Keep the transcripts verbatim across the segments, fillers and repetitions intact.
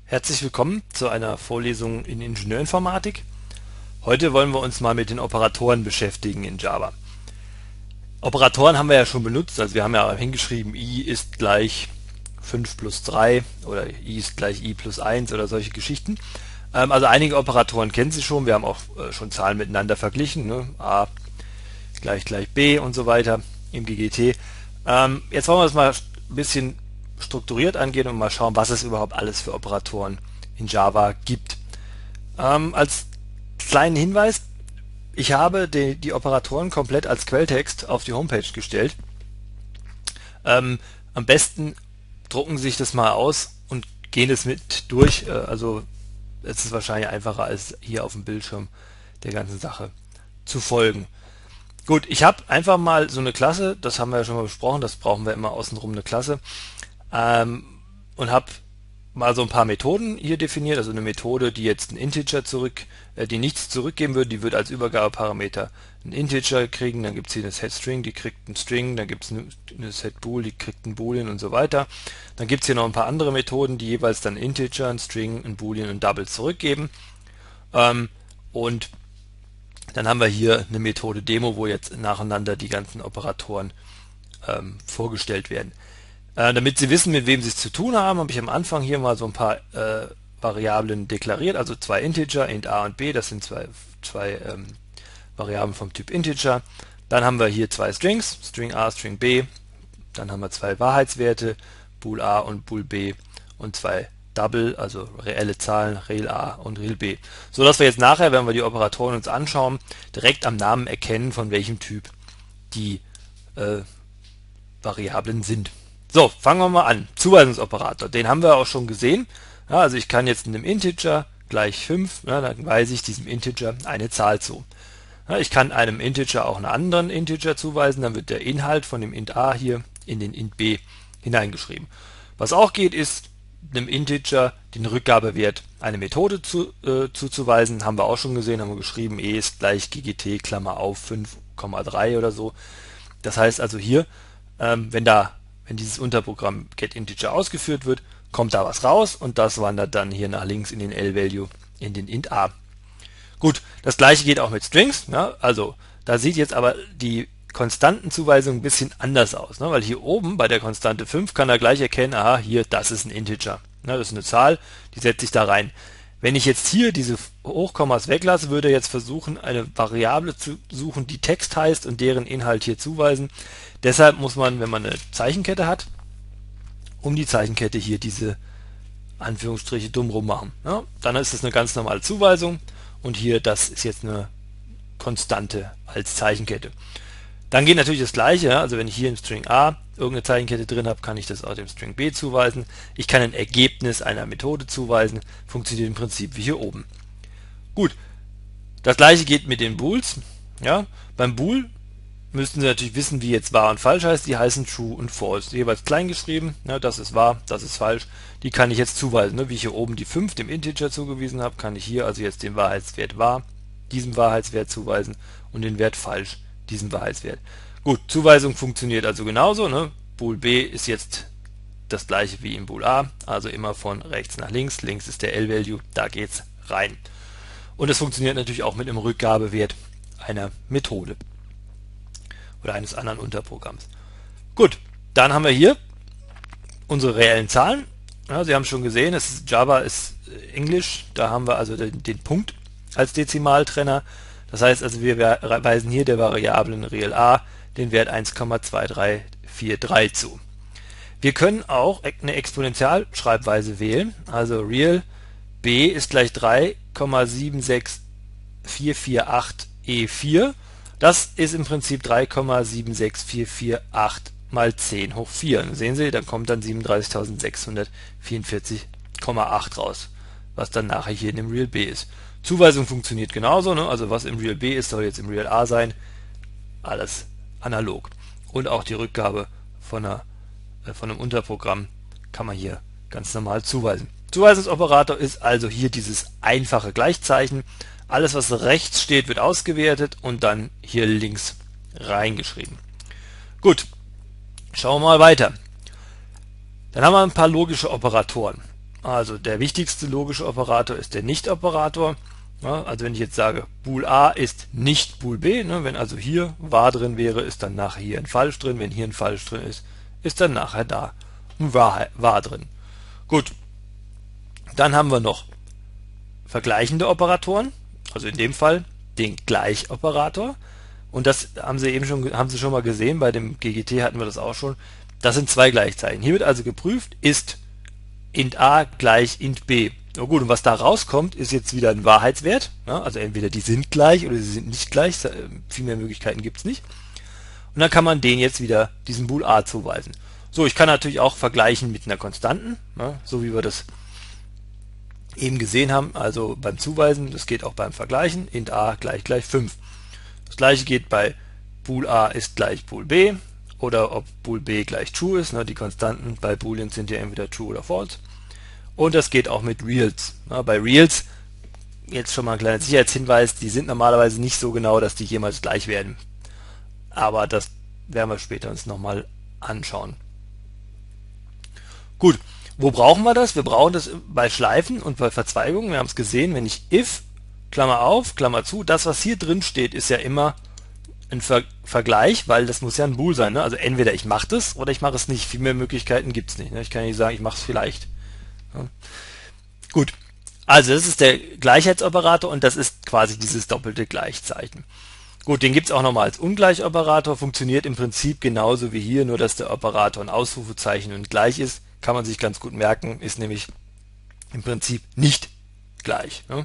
Herzlich willkommen zu einer Vorlesung in Ingenieurinformatik. Heute wollen wir uns mal mit den Operatoren beschäftigen in Java. Operatoren haben wir ja schon benutzt, also wir haben ja hingeschrieben, i ist gleich fünf plus drei oder i ist gleich i plus eins oder solche Geschichten. Ähm, also einige Operatoren kennen Sie schon, wir haben auch äh, schon Zahlen miteinander verglichen, ne? A gleich gleich b und so weiter im G G T. Ähm, jetzt wollen wir das mal ein bisschen strukturiert angehen und mal schauen, was es überhaupt alles für Operatoren in Java gibt. Ähm, als kleinen Hinweis, ich habe die, die Operatoren komplett als Quelltext auf die Homepage gestellt. Ähm, am besten drucken Sie sich das mal aus und gehen es mit durch. Äh, also es ist wahrscheinlich einfacher, als hier auf dem Bildschirm der ganzen Sache zu folgen. Gut, ich habe einfach mal so eine Klasse, das haben wir ja schon mal besprochen, das brauchen wir immer außenrum eine Klasse, ähm, und habe mal so ein paar Methoden hier definiert, also eine Methode, die jetzt ein Integer zurück, äh, die nichts zurückgeben würde, die wird als Übergabeparameter ein Integer kriegen, dann gibt es hier eine setString, die kriegt einen String, dann gibt es eine, eine setBool, die kriegt einen Boolean und so weiter. Dann gibt es hier noch ein paar andere Methoden, die jeweils dann Integer, ein String, ein Boolean und Double zurückgeben. Ähm, und dann haben wir hier eine Methode Demo, wo jetzt nacheinander die ganzen Operatoren ähm, vorgestellt werden. Äh, damit Sie wissen, mit wem Sie es zu tun haben, habe ich am Anfang hier mal so ein paar äh, Variablen deklariert, also zwei Integer, int a und b, das sind zwei, zwei ähm, Variablen vom Typ Integer. Dann haben wir hier zwei Strings, String a, String b, dann haben wir zwei Wahrheitswerte, bool a und bool b und zwei Double, also reelle Zahlen, real a und real b. So dass wir jetzt nachher, wenn wir die Operatoren uns anschauen, direkt am Namen erkennen, von welchem Typ die äh, Variablen sind. So, fangen wir mal an. Zuweisungsoperator, den haben wir auch schon gesehen. Ja, also ich kann jetzt in einem Integer gleich fünf, ja, dann weise ich diesem Integer eine Zahl zu. Ja, ich kann einem Integer auch einen anderen Integer zuweisen, dann wird der Inhalt von dem int a hier in den int b hineingeschrieben. Was auch geht, ist einem Integer den Rückgabewert eine Methode zu, äh, zuzuweisen. Haben wir auch schon gesehen, haben wir geschrieben, e ist gleich ggt, Klammer auf, fünf Komma drei oder so. Das heißt also hier, ähm, wenn da wenn dieses Unterprogramm getInteger ausgeführt wird, kommt da was raus und das wandert dann hier nach links in den L-Value, in den int a. Gut, das gleiche geht auch mit Strings. Ja, also da sieht jetzt aber die Konstantenzuweisung ein bisschen anders aus, ne, weil hier oben bei der Konstante fünf kann er gleich erkennen, aha, hier, das ist ein Integer. Ne, das ist eine Zahl, die setze ich da rein. Wenn ich jetzt hier diese Hochkommas weglasse, würde er jetzt versuchen, eine Variable zu suchen, die Text heißt und deren Inhalt hier zuweisen. Deshalb muss man, wenn man eine Zeichenkette hat, um die Zeichenkette hier diese Anführungsstriche dumm rum machen. Ja, dann ist das eine ganz normale Zuweisung und hier, das ist jetzt eine Konstante als Zeichenkette. Dann geht natürlich das gleiche, ja, also wenn ich hier im String a irgendeine Zeichenkette drin habe, kann ich das auch dem String b zuweisen. Ich kann ein Ergebnis einer Methode zuweisen, funktioniert im Prinzip wie hier oben. Gut, das gleiche geht mit den Bools. Ja, beim Bool müssten Sie natürlich wissen, wie jetzt wahr und falsch heißt. Die heißen true und false, jeweils klein geschrieben. Ja, das ist wahr, das ist falsch. Die kann ich jetzt zuweisen. Ne? Wie ich hier oben die fünf dem Integer zugewiesen habe, kann ich hier also jetzt den Wahrheitswert wahr, diesem Wahrheitswert zuweisen und den Wert falsch, diesem Wahrheitswert. Gut, Zuweisung funktioniert also genauso. Ne? Bool b ist jetzt das gleiche wie im Bool a, also immer von rechts nach links. Links ist der L-Value, da geht's rein. Und es funktioniert natürlich auch mit einem Rückgabewert einer Methode oder eines anderen Unterprogramms. Gut, dann haben wir hier unsere reellen Zahlen. Ja, Sie haben schon gesehen, es ist, Java ist Englisch, da haben wir also den, den Punkt als Dezimaltrenner. Das heißt also, wir weisen hier der Variablen real a den Wert eins Komma zwei drei vier drei zu. Wir können auch eine Exponentialschreibweise wählen, also real b ist gleich drei Komma sieben sechs vier vier acht e vier. Das ist im Prinzip drei Komma sieben sechs vier vier acht mal zehn hoch vier. Und sehen Sie, dann kommt dann siebenunddreißigtausendsechshundertvierundvierzig Komma acht raus, was dann nachher hier in dem real b ist. Zuweisung funktioniert genauso, ne? Also was im real b ist, soll jetzt im real a sein. Alles analog. Und auch die Rückgabe von, einer, äh, von einem Unterprogramm kann man hier ganz normal zuweisen. Zuweisungsoperator ist also hier dieses einfache Gleichzeichen. Alles, was rechts steht, wird ausgewertet und dann hier links reingeschrieben. Gut, schauen wir mal weiter. Dann haben wir ein paar logische Operatoren. Also der wichtigste logische Operator ist der Nicht-Operator. Ja, also wenn ich jetzt sage, Bool A ist nicht Bool B, ne, wenn also hier wahr drin wäre, ist dann nachher hier ein Falsch drin. Wenn hier ein Falsch drin ist, ist dann nachher da ein wahr, wahr drin. Gut, dann haben wir noch vergleichende Operatoren, also in dem Fall den Gleichoperator. Und das haben Sie eben schon, haben Sie schon mal gesehen, bei dem G G T hatten wir das auch schon. Das sind zwei Gleichzeichen. Hier wird also geprüft, ist int a gleich int b. Na gut, und was da rauskommt, ist jetzt wieder ein Wahrheitswert. Ja, also entweder die sind gleich oder sie sind nicht gleich. Viel mehr Möglichkeiten gibt es nicht. Und dann kann man den jetzt wieder diesem Bool a zuweisen. So, ich kann natürlich auch vergleichen mit einer Konstanten, ja, so wie wir das eben gesehen haben, also beim Zuweisen, das geht auch beim Vergleichen, int a gleich gleich fünf. Das gleiche geht bei Bool a ist gleich Bool b oder ob Bool b gleich true ist, ne, die Konstanten bei Booleans sind ja entweder true oder false. Und das geht auch mit Reals. Ne, bei Reals, jetzt schon mal ein kleiner Sicherheitshinweis, die sind normalerweise nicht so genau, dass die jemals gleich werden. Aber das werden wir später uns nochmal anschauen. Gut. Wo brauchen wir das? Wir brauchen das bei Schleifen und bei Verzweigungen. Wir haben es gesehen, wenn ich if, Klammer auf, Klammer zu, das was hier drin steht, ist ja immer ein Ver Vergleich, weil das muss ja ein Bool sein. Ne? Also entweder ich mache das oder ich mache es nicht. Viel mehr Möglichkeiten gibt es nicht. Ne? Ich kann nicht sagen, ich mache es vielleicht. Ja. Gut, also das ist der Gleichheitsoperator und das ist quasi dieses doppelte Gleichzeichen. Gut, den gibt es auch nochmal als Ungleichoperator, funktioniert im Prinzip genauso wie hier, nur dass der Operator ein Ausrufezeichen und gleich ist. Kann man sich ganz gut merken, ist nämlich im Prinzip nicht gleich. Ne?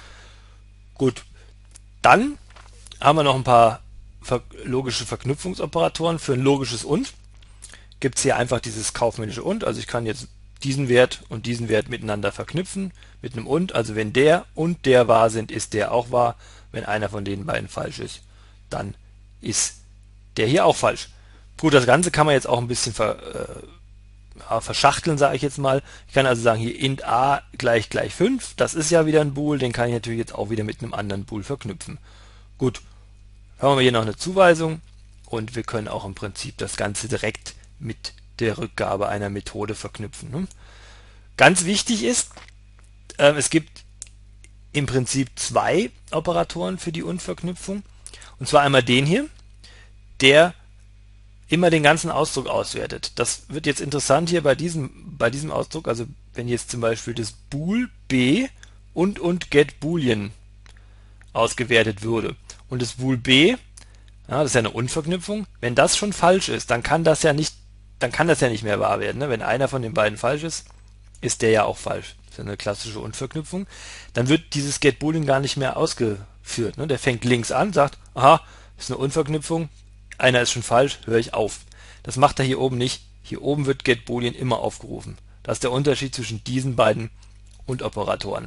Gut, dann haben wir noch ein paar ver logische Verknüpfungsoperatoren. Für ein logisches Und gibt es hier einfach dieses kaufmännische Und. Also ich kann jetzt diesen Wert und diesen Wert miteinander verknüpfen mit einem Und. Also wenn der und der wahr sind, ist der auch wahr. Wenn einer von den beiden falsch ist, dann ist der hier auch falsch. Gut, das Ganze kann man jetzt auch ein bisschen ver, äh, ja, verschachteln, sage ich jetzt mal. Ich kann also sagen, hier int a gleich gleich fünf, das ist ja wieder ein Bool, den kann ich natürlich jetzt auch wieder mit einem anderen Bool verknüpfen. Gut, haben wir hier noch eine Zuweisung und wir können auch im Prinzip das Ganze direkt mit der Rückgabe einer Methode verknüpfen. Ne? Ganz wichtig ist, äh, es gibt im Prinzip zwei Operatoren für die Und-Verknüpfung. Und zwar einmal den hier, der immer den ganzen Ausdruck auswertet. Das wird jetzt interessant hier bei diesem, bei diesem Ausdruck, also wenn jetzt zum Beispiel das Bool b und und get Boolean ausgewertet würde und das Bool b, ja, das ist ja eine Und-Verknüpfung, wenn das schon falsch ist, dann kann das ja nicht, dann kann das ja nicht mehr wahr werden. Ne? Wenn einer von den beiden falsch ist, ist der ja auch falsch. Das ist ja eine klassische Und-Verknüpfung. Dann wird dieses get Boolean gar nicht mehr ausgeführt. Ne? Der fängt links an, sagt, aha, das ist eine Und-Verknüpfung, einer ist schon falsch, höre ich auf. Das macht er hier oben nicht. Hier oben wird get Boolean immer aufgerufen. Das ist der Unterschied zwischen diesen beiden Und-Operatoren.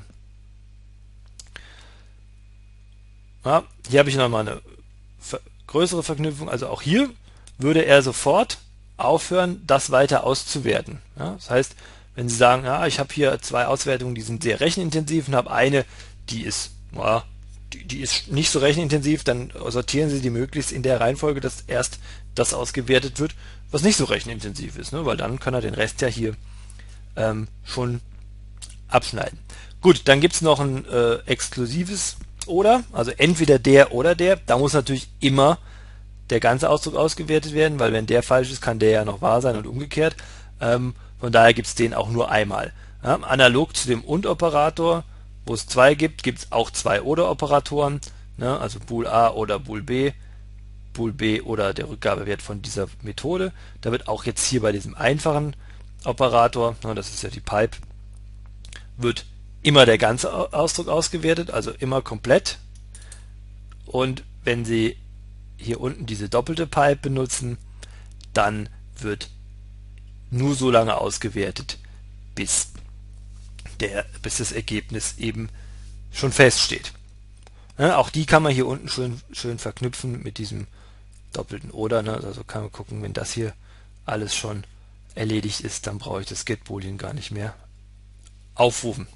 Ja, hier habe ich nochmal eine größere Verknüpfung. Also auch hier würde er sofort aufhören, das weiter auszuwerten. Ja, das heißt, wenn Sie sagen, ja, ich habe hier zwei Auswertungen, die sind sehr rechenintensiv und habe eine, die ist, ja, die, die ist nicht so rechenintensiv, dann sortieren Sie die möglichst in der Reihenfolge, dass erst das ausgewertet wird, was nicht so rechenintensiv ist, ne? Weil dann kann er den Rest ja hier ähm, schon abschneiden. Gut, dann gibt es noch ein äh, exklusives Oder, also entweder der oder der. Da muss natürlich immer der ganze Ausdruck ausgewertet werden, weil wenn der falsch ist, kann der ja noch wahr sein und umgekehrt. Ähm, von daher gibt es den auch nur einmal. Ja, analog zu dem Und-Operator, wo es zwei gibt, gibt es auch zwei Oder-Operatoren, ne, also Bool a oder Bool b, Bool b oder der Rückgabewert von dieser Methode. Da wird auch jetzt hier bei diesem einfachen Operator, ne, das ist ja die Pipe, wird immer der ganze Ausdruck ausgewertet, also immer komplett. Und wenn Sie hier unten diese doppelte Pipe benutzen, dann wird nur so lange ausgewertet, bis, der, bis das Ergebnis eben schon feststeht. Ja, auch die kann man hier unten schön, schön verknüpfen mit diesem doppelten Oder. Ne? Also kann man gucken, wenn das hier alles schon erledigt ist, dann brauche ich das get Boolean gar nicht mehr aufrufen.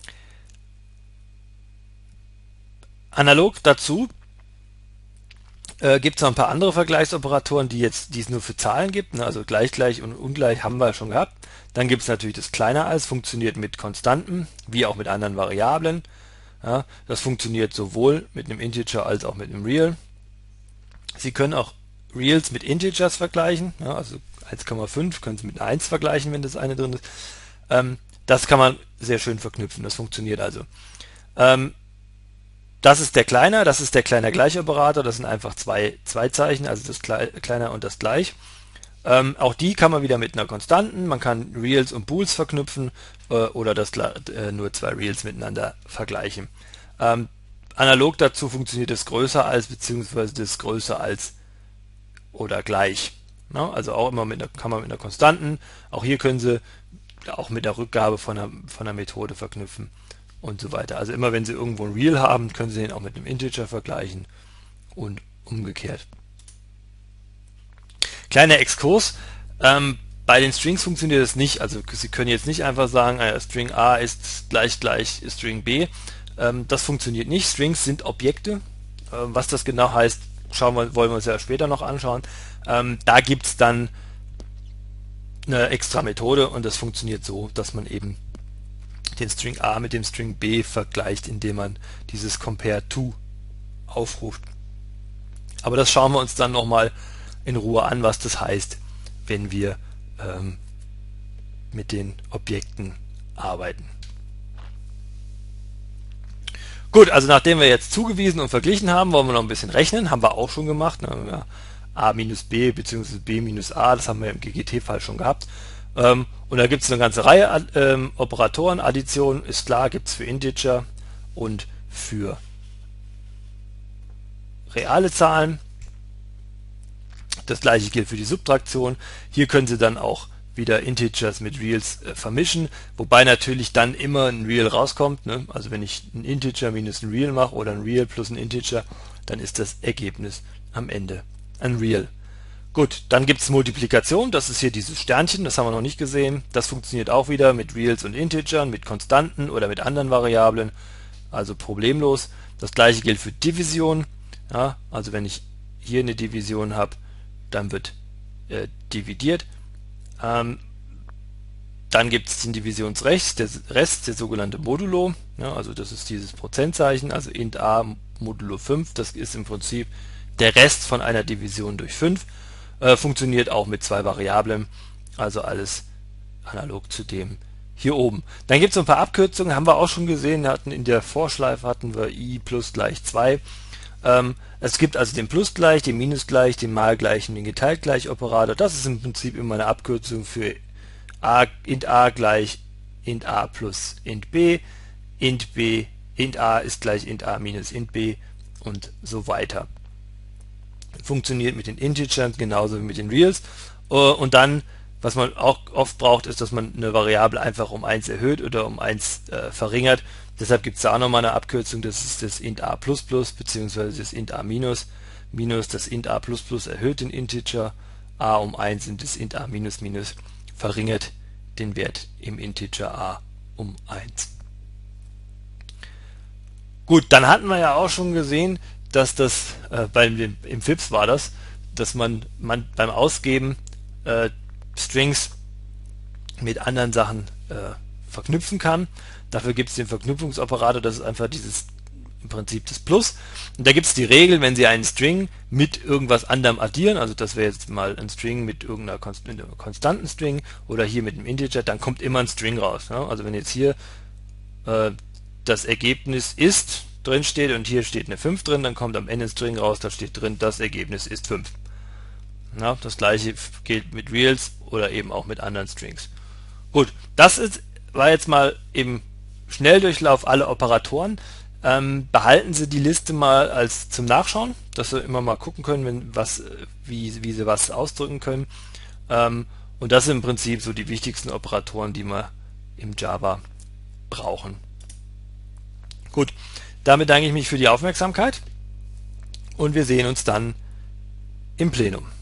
Analog dazu Äh, gibt es noch ein paar andere Vergleichsoperatoren, die jetzt, die es nur für Zahlen gibt, ne? Also gleich, gleich und ungleich haben wir schon gehabt. Dann gibt es natürlich das kleiner als, funktioniert mit Konstanten, wie auch mit anderen Variablen. Ja, das funktioniert sowohl mit einem Integer als auch mit einem Real. Sie können auch Reals mit Integers vergleichen, ja, also eins Komma fünf können Sie mit eins vergleichen, wenn das eine drin ist. Ähm, das kann man sehr schön verknüpfen, das funktioniert also. Ähm, Das ist der Kleiner, das ist der kleiner Gleichoperator, das sind einfach zwei, zwei Zeichen, also das Kle Kleiner und das Gleich. Ähm, auch die kann man wieder mit einer Konstanten, man kann Reals und Bools verknüpfen äh, oder das äh, nur zwei Reals miteinander vergleichen. Ähm, analog dazu funktioniert das größer als beziehungsweise das größer als oder gleich. Na, also auch immer mit einer, kann man mit einer Konstanten, auch hier können Sie auch mit der Rückgabe von einer, von einer Methode verknüpfen und so weiter. Also immer wenn Sie irgendwo ein Real haben, können Sie den auch mit einem Integer vergleichen und umgekehrt. Kleiner Exkurs, ähm, bei den Strings funktioniert das nicht, also Sie können jetzt nicht einfach sagen, äh, String A ist gleich gleich String B, ähm, das funktioniert nicht. Strings sind Objekte, äh, was das genau heißt, schauen wir, wollen wir uns ja später noch anschauen. Ähm, da gibt es dann eine extra Methode und das funktioniert so, dass man eben den String A mit dem String B vergleicht, indem man dieses Compare to aufruft. Aber das schauen wir uns dann nochmal in Ruhe an, was das heißt, wenn wir ähm, mit den Objekten arbeiten. Gut, also nachdem wir jetzt zugewiesen und verglichen haben, wollen wir noch ein bisschen rechnen, haben wir auch schon gemacht. Ne? A minus B bzw. B minus A, das haben wir im G G T-Fall schon gehabt. Ähm, und da gibt es eine ganze Reihe ähm, Operatoren. Addition ist klar, gibt es für Integer und für reale Zahlen. Das gleiche gilt für die Subtraktion. Hier können Sie dann auch wieder Integers mit Reals äh, vermischen, wobei natürlich dann immer ein Real rauskommt. Ne? Also wenn ich ein Integer minus ein Real mache oder ein Real plus ein Integer, dann ist das Ergebnis am Ende ein Real. Gut, dann gibt es Multiplikation, das ist hier dieses Sternchen, das haben wir noch nicht gesehen. Das funktioniert auch wieder mit Reals und Integern, mit Konstanten oder mit anderen Variablen, also problemlos. Das gleiche gilt für Division, ja, also wenn ich hier eine Division habe, dann wird äh, dividiert. Ähm, dann gibt es den Divisionsrest, der Rest, der sogenannte Modulo, ja, also das ist dieses Prozentzeichen, also int a modulo fünf, das ist im Prinzip der Rest von einer Division durch fünf. Äh, funktioniert auch mit zwei Variablen, also alles analog zu dem hier oben. Dann gibt es ein paar Abkürzungen, haben wir auch schon gesehen, hatten in der Vorschleife hatten wir i plus gleich zwei. Ähm, es gibt also den Plus gleich, den Minus gleich, den Mal gleich und den Geteilt gleich Operator. Das ist im Prinzip immer eine Abkürzung für a, int a gleich int a plus int b, int b, int a ist gleich int a minus int b und so weiter. Funktioniert mit den Integern genauso wie mit den Reals. Und dann, was man auch oft braucht, ist, dass man eine Variable einfach um eins erhöht oder um eins äh, verringert. Deshalb gibt es da auch nochmal eine Abkürzung, das ist das int a plus plus bzw. das int a minus minus das int a plus plus erhöht den Integer a um eins und das int a minus minus verringert den Wert im Integer a um eins. Gut, dann hatten wir ja auch schon gesehen, dass das, äh, beim, im F I P S war das, dass man, man beim Ausgeben äh, Strings mit anderen Sachen äh, verknüpfen kann. Dafür gibt es den Verknüpfungsoperator, das ist einfach dieses im Prinzip das Plus. Und da gibt es die Regel, wenn Sie einen String mit irgendwas anderem addieren, also das wäre jetzt mal ein String mit irgendeiner Konst mit einem konstanten String oder hier mit einem Integer, dann kommt immer ein String raus. Ne? Also wenn jetzt hier äh, das Ergebnis ist drin steht und hier steht eine fünf drin, dann kommt am Ende ein String raus, da steht drin, das Ergebnis ist fünf. Na, das gleiche gilt mit Reals oder eben auch mit anderen Strings. Gut, das ist, war jetzt mal im Schnelldurchlauf alle Operatoren. Ähm, behalten Sie die Liste mal als zum Nachschauen, dass Sie immer mal gucken können, wenn was, wie, wie Sie was ausdrücken können. Ähm, und das sind im Prinzip so die wichtigsten Operatoren, die wir im Java brauchen. Gut, damit danke ich mich für die Aufmerksamkeit und wir sehen uns dann im Plenum.